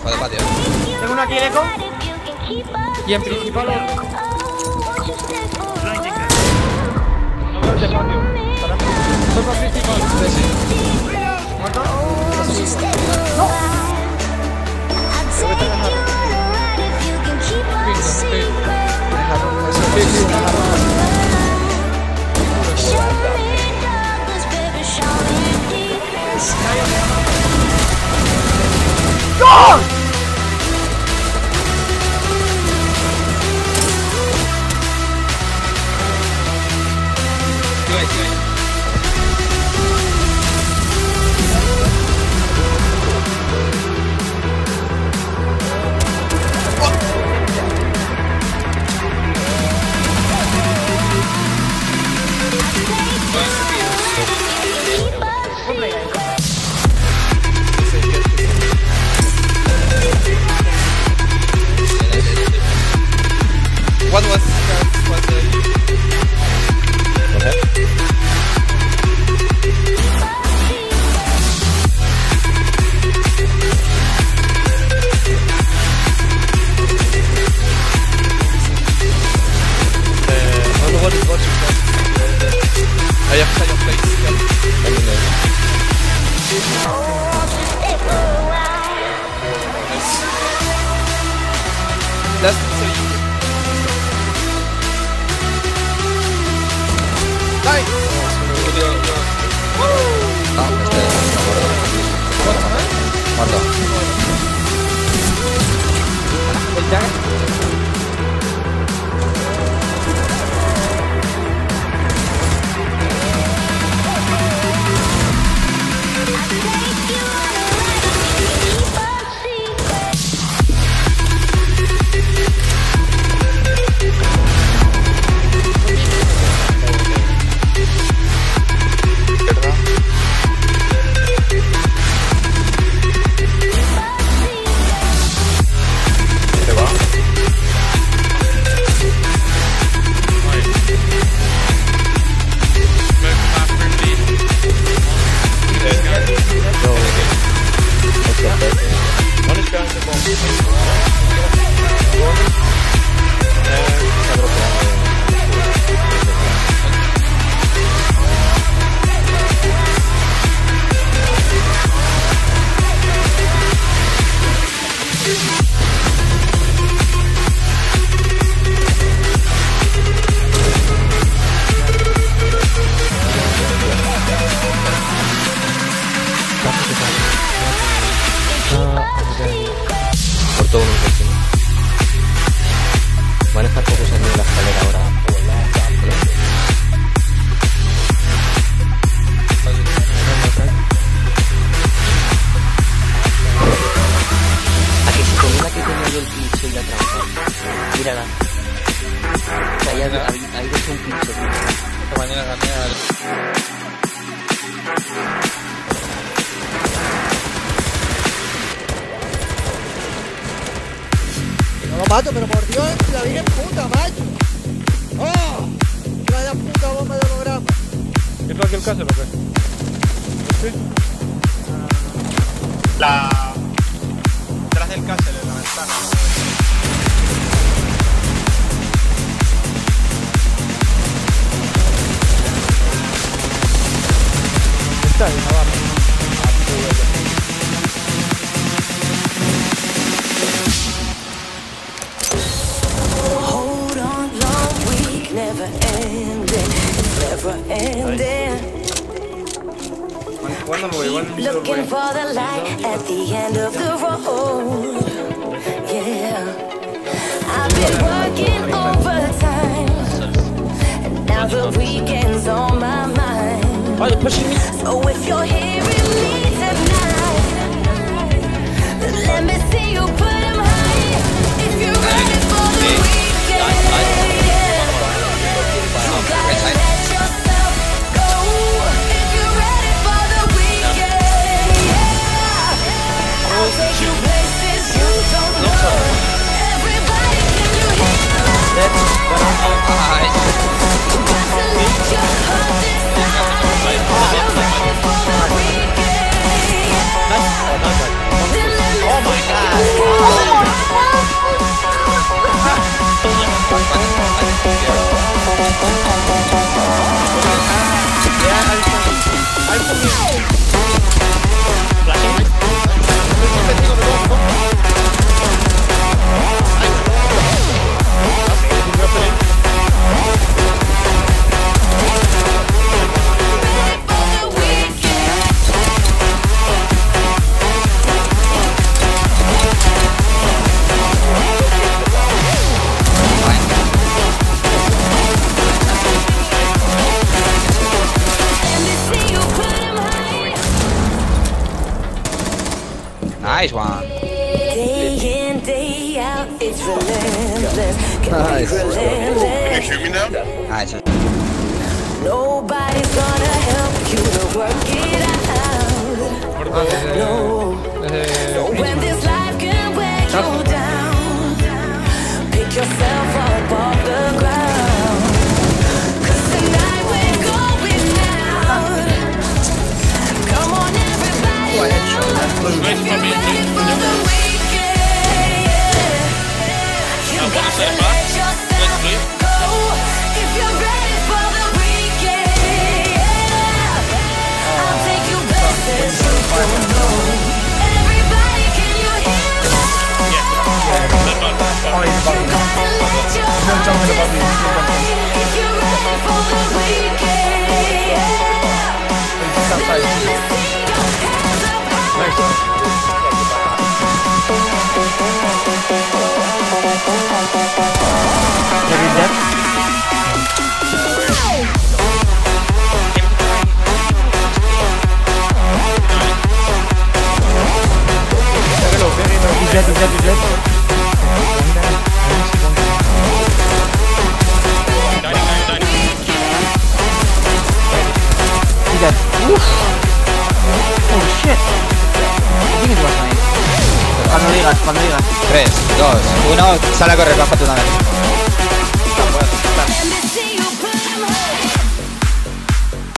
Joder, patio. Tengo uno aquí, el eco. Y en principal. No veo el de patio. Soy para principal. Sí. ¿Muerto? ¡No! Creo que te han dejado. ¡Gol! What was what is watching that? I have kind of place. That's so you. Nice. Muerto. El Jagger. Muerto uno encima. Van a estar pocos en la escalera ahora. A que si con una que tenía yo el pincho y la trampa. Mírala. O sea, ahí dejé un pincho. Esta mañana gané al... No lo mato, pero por Dios, la virgen puta, macho. ¡Oh! Vaya puta bomba de holograma. ¿Es aquí el caso o qué? ¿Sí? Detrás del castle, en la ventana. Está ahí, Navarro. Hold on, long week, never ending, never ending. Keep looking for the light at the end of the road. Yeah, I've been working overtime, and now the weekend's on my mind. So if you're hearing me tonight, then let me see you put 'em high. If you're ready for the weekend, you gotta let yourself go. If you're ready for the weekend, yeah, I'll take you places you don't know. Everybody, can you hear me? You got to let your heart decide. If you're ready for the weekend. Nice one. Day in, day out, it's relentless. Nice. Can you hear me now? Nice. Nobody's gonna help you to work it out. No. So when this life can wear you down, pick yourself up off the ground. 'Cause tonight we're going out. Come on, everybody, if you're ready for the weekend, you gotta let yourself go. If you're ready for the weekend, I'll take you places you don't know. Everybody, can you hear me? You gotta let your heart decide. If you're ready for the weekend, let me see your hands up high. Cuando digas. 3, 2, 1, sale a correr, baja tú una vez. Let me see you put 'em high.